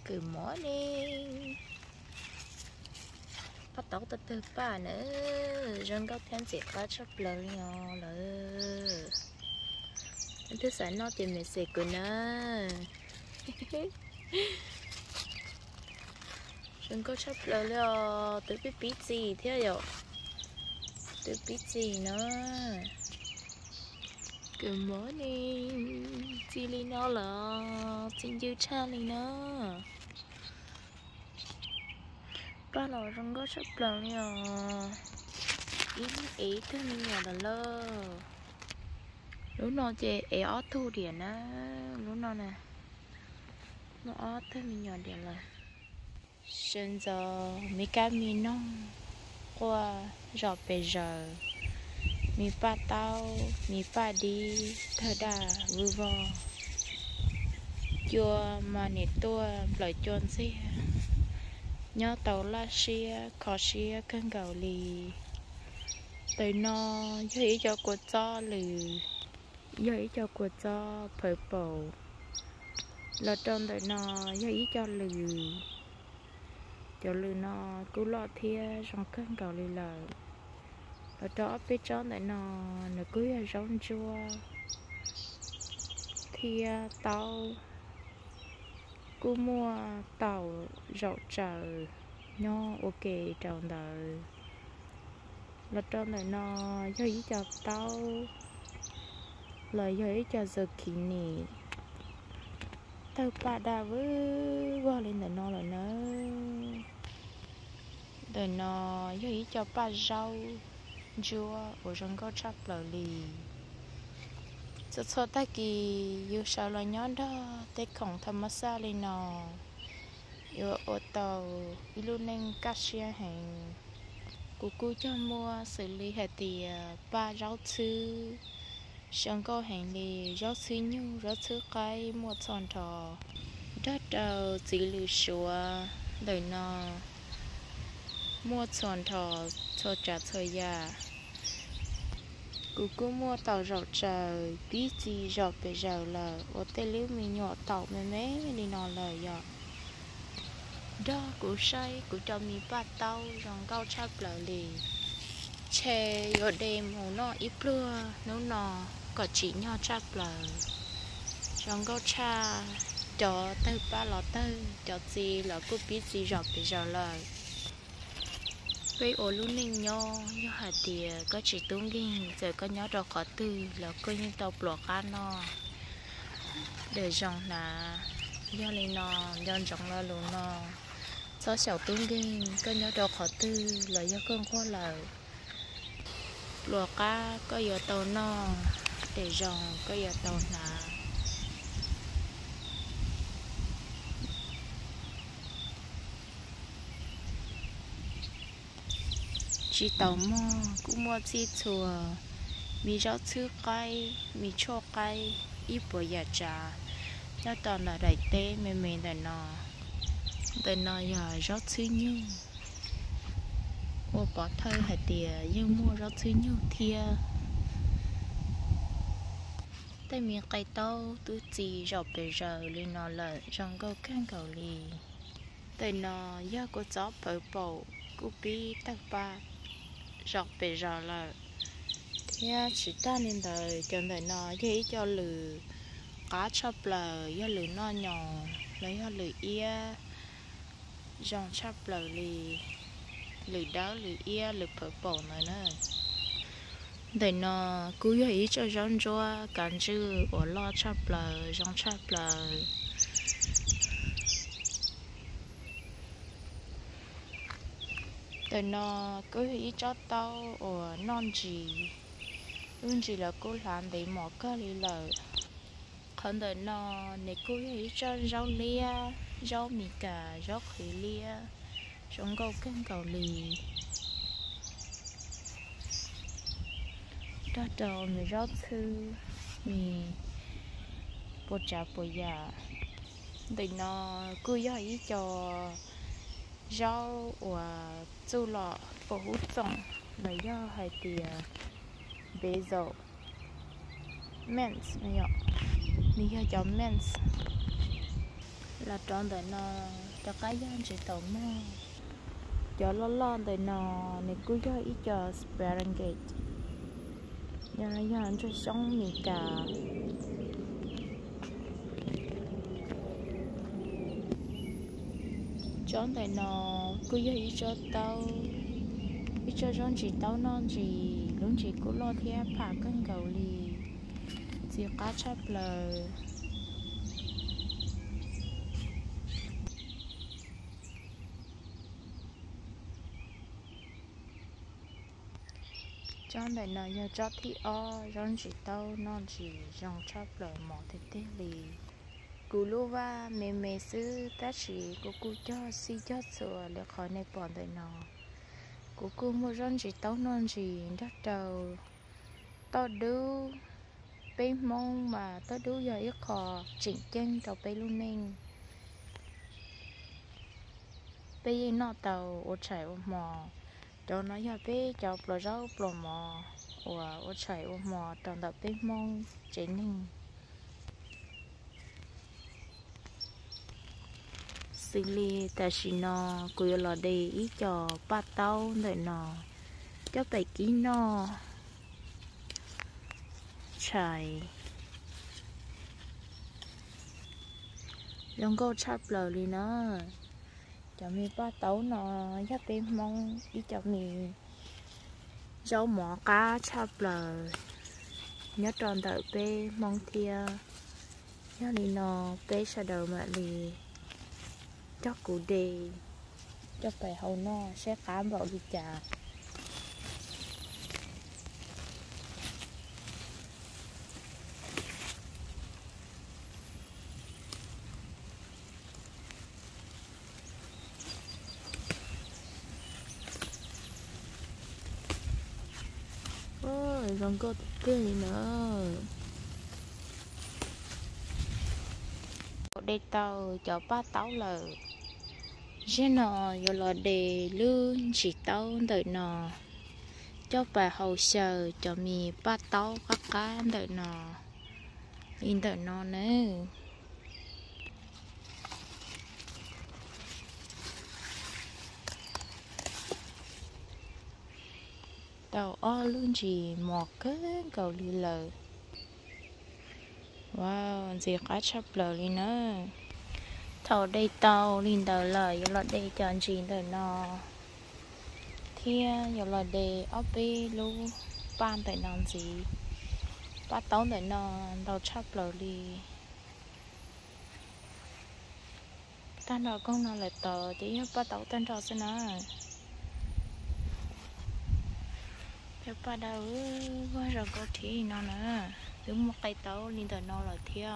Good morning. Bắt đầu từ ba nữa, rong có thêm gì có chắp lời nhau rồi. Anh thứ sáu nó tìm mình sẽ cười nữa. Rong có chắp lời rồi, tôi biết gì thế rồi. Tôi biết gì nữa. Good morning. Chị Linh nó là xin chào cha Linh nữa. Ba nó rong có chắp lời rồi. Ý thứ mình nhỏ là lơ. Lúc nó chơi ó thu điện á, lúc nó nè, nó ó thứ mình nhỏ điện là. Bây giờ mấy cái mình nông qua rồi bây giờ mi ba tao mi ba đi thơ đà vui vò chua mà nè tua lời chôn xe nhớ tàu la xia khó xia cơn gạo lì tới nó dễ cho cô cho lì dễ cho cô cho purple là trong tới nó dễ cho lì nó cứ lo thia trong cơn gạo lì là ở đó bên trong này nó cứ là rong chua thì tao cứ mua tàu rau trời nho ok trong đời là trong này nó do ý cho tao là do ý cho giờ kỷ niệm tao ba đa với qua lên là nó là nó đời nó do ý cho ba rau chua ở trong có chắp lời lì cho ta kỳ yêu sao là nhón đó tết khổng thầm xa lên nó yêu ô tàu ilu nên cắt xe hàng cụ cho mua xử lý hệ thì ba rau sư xong có hàng lì rau sư nhu rau sư cái mua tròn thò đất đầu chỉ lì xua đời nó mua tròn thò cho trả thời gian cụ mua tàu rau trời biết gì rau bây giờ là ở đây nếu mình nhỏ tàu mấy đi nó lời giờ đó cụ say cụ cho mình ba tàu rong cao chắp lời lì chè ở đêm hồ nó ít lưa nếu nó có chỉ nhỏ chắp lời rong cao cha cho tới ba lọ tới cho gì là cụ biết gì rau bây giờ lời với ô luôn nên nhau hạt thì có chỉ tung kinh rồi có nhớ được khó từ là coi như tàu bọc ăn nó để dòng là do lên nó do dòng là luôn nó số sầu tung kinh có nhớ được khó từ là do cơn khó lời bọc cá có giờ tàu nó để dòng có giờ tàu là chỉ tàu cũng mua chi chùa mi rau thứ cây mi cho cây ít bồi giờ trà nó toàn là đại tế mình để nó giờ rau thứ nhiêu mua bỏ thơi hạt tiền nhưng mua rau thứ nhiêu thia tại miếng cây tàu tôi chỉ rau bây giờ lên nó là rong câu canh cầu lì để nó giờ có gió bờ bầu cũng bị tắc ba rọc về giờ là thế chỉ ta nên đời cho đời nó dễ cho lử cá chắp lời do lử nó nhỏ lấy do lử ia dòng chắp lời lử đá lử ia lử phở bò nữa đời nó cứ dễ cho rong rua cảnh chữ ở lo chắp lời dòng chắp lời đời nó cứ ý cho tao ở non gì là cô làm để mỏ cơ lý lợi còn đời nó để cô ý cho rau lia rau mì cà rau khỉ lia trong câu canh cầu lì đó đầu mì rau thư mì bột chả bột già đời nó cứ ý cho rau và chú lọ bổ hút trồng lấy do hai tiền basil mint này ạ mình cho mens là tròn tới nó cho cái gian chỉ tàu mò cho lo tới nó này cứ cho ít cho Sparangate nhà nó nhà cho xong mình cả tròn tới nó cứ cho ít cho tao ít cho tròn chỉ tao non chỉ lúc chỉ cứ lo theo phá cân cầu lì chỉ cá chép lời cho nên là giờ cho thì rong chỉ tao non chỉ rong chắp lời mỏ thế thế lì cú lô va mẹ sư ta chỉ cú cho si cho sửa để khỏi này bỏ đời nó cú mua rong chỉ tao non chỉ đất đầu tao đu bên mông mà tao đu giờ ít khó chỉnh chân tao bên luôn nên bây giờ nó tao ô chạy ô mò cho nó giờ bé cho bò rau bò mò ô chạy ô mò tròn tập bé mông chế ninh xử lý ta chỉ nó cứ là để ý cho ba tao để nó cho bảy ký nó chạy giống câu chắp lời đi nó cho mi ba tấu nó dắt bên mong đi cho mi rau mỏ cá chắp lời nhớ tròn đợi bê mong thia nhớ đi nó bê sa đầu mà lì cho cụ đề cho phải hầu nó sẽ cám vào đi chả ôi còn có cái gì nữa đây tao cho ba táo lời chứ nó giờ là để lương chỉ tao đợi nó cho bà hậu sở cho mi ba táo các cá đợi nó in đợi nó nữa tao luôn chỉ một cái cầu đi lời wow gì cá chắp lời đi nữa thầu đây tao lên đầu lời giờ là đây chọn gì đời nó thia giờ là để ở bên lu ban tại làm gì bắt tao tại nó tao chắp lời đi ta nói con nào lại tờ chỉ bắt tao tên trò xin à theo ba đâu qua rồi có thì nó nữa đứng một tay tao lên đời nó là thia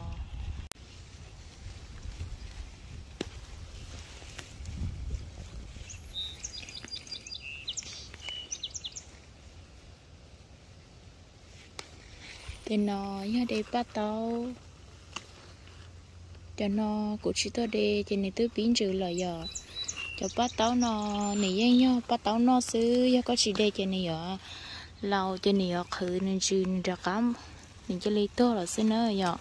thì nó nhà đây bắt tao cho nó cũng chỉ tới đây cho nên tôi biến trừ lời giờ cho bắt tao nó này anh nhau bắt tao nó xứ ya có chỉ đây cho nên giờ lâu cho nên giờ khử nên trừ ra cắm nên cho lấy to là xứ nữa giờ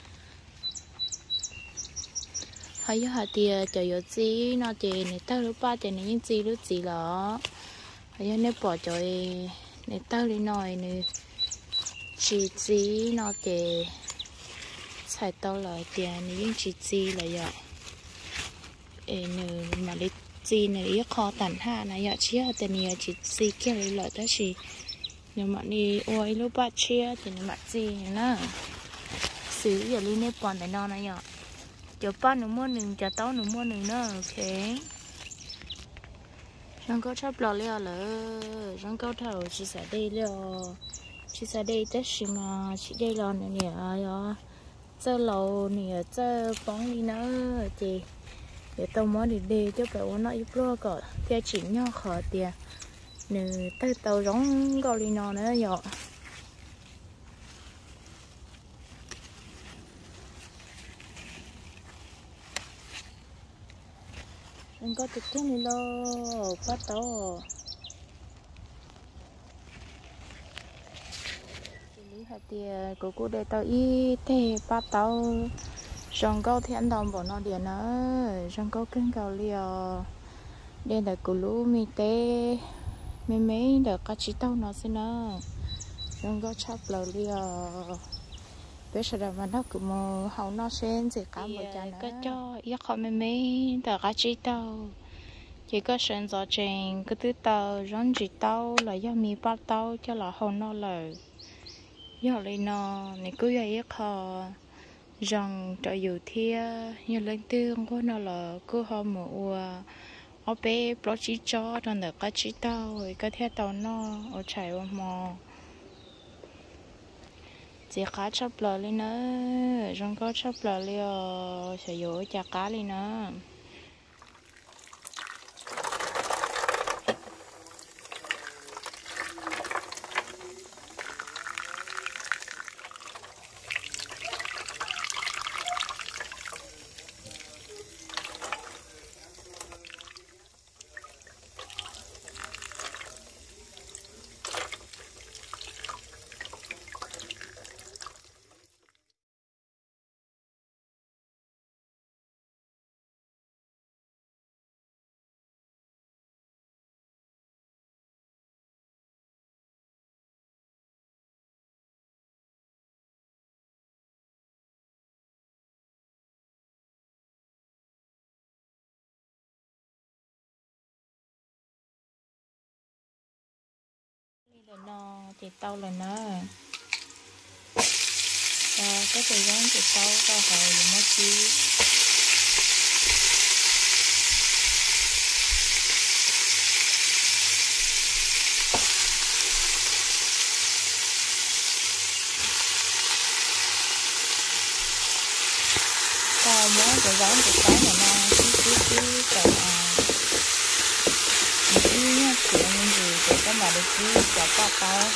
hay giờ hạt tiền cho giờ gì nó chỉ này tao lúc ba cho nên những gì lúc gì đó hay giờ nếu bỏ cho này tao đi nói này chỉ gì nó để xài tao lại tiền những chỉ là vậy nè mà lấy gì này ít khó tản hạ này vậy chia tiền này chỉ kia lấy lợi tới chỉ nhưng mà đi ôi lúc bắt chia thì mặt gì nữa xứ giờ lên nếp còn tại non này vậy cho ba nữa mua nừng cho tao nữa mua nừng nữa ok răng câu chắp lò leo lỡ răng câu thầu chỉ xài đây leo chỉ xài đây tất mà chỉ đây lò này nè rồi chơi lầu nè chơi bóng đi nữa thì để tao muốn đi cho phải uống nó ít lo cả theo chỉ nhau khỏi tiền nè tay tàu giống gọi đi nó nữa rồi anh có thực tế này lo bắt tao hạt tiền của cô để tao ít thế bắt tao rong câu thì anh đồng bộ nó điện nữa rong câu cưng cầu liều đây là cú lú mi tê mấy mấy được cá chỉ tao nó xin nữa rong câu chắp lờ liều bây giờ mà nó cũng hậu nó sen gì cả một cha nữa cái cho ít họ mấy mấy được cá chỉ tao chỉ có sen gió chèn cái thứ tao rong chỉ tao là do mi bắt tao cho là hậu nó lời do lên nó này cứ vậy họ rằng trời dù thia như lên tương của nó là cứ hôm mùa ở bé bỏ chỉ cho rồi được cái chỉ tao rồi cái theo tao nó ở chạy ở mò chỉ cá chắp lờ lên nữa rằng có chắp lờ liền sẽ dỗ chả cá lên nữa nó thì tao là nó cái thời gian thì tao tao hồi mới chi tao mới thời gian thì tao là nó chi còn chi nhá chuyện gì thì có mà được chi cho tao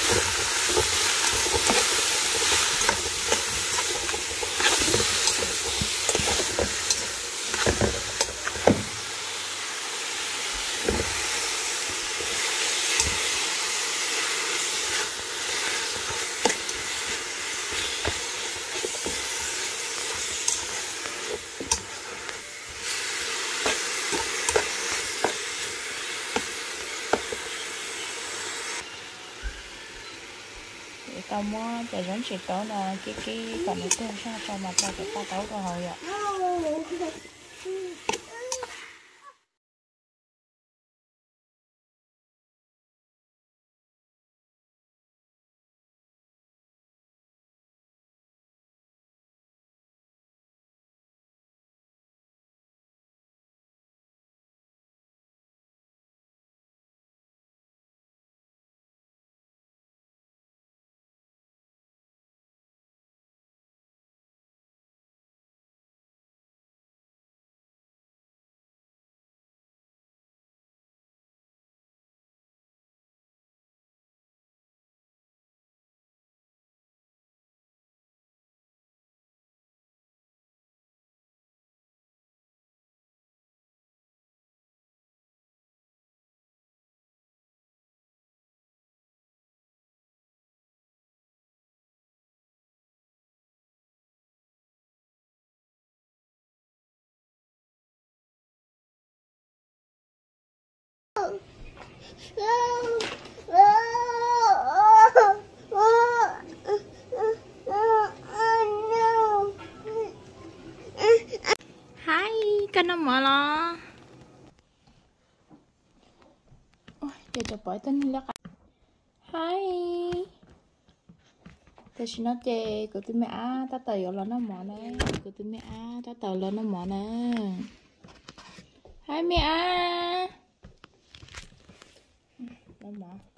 tao mua để giống chỉ tao là cái còn cái tương sao cho mà tao phải tao tao rồi ạ Hai cái nó mở lo ôi giờ cho bỏ tên lắc hai tôi xin nói chê của tôi mẹ ta tờ là nó mở nè của tôi mẹ ta tờ là nó mở nè hai mẹ nó mở